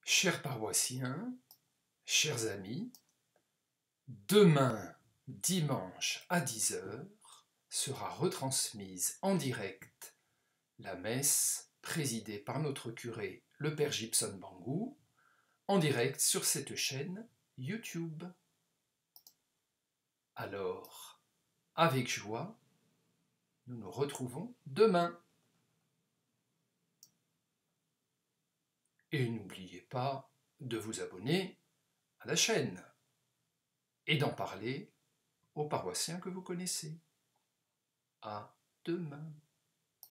Chers paroissiens, chers amis, demain, dimanche à 10 heures, sera retransmise en direct la messe présidée par notre curé, le Père Gibson Bangou, en direct sur cette chaîne YouTube. Alors, avec joie, nous nous retrouvons demain. Et n'oubliez pas de vous abonner à la chaîne et d'en parler aux paroissiens que vous connaissez. À demain.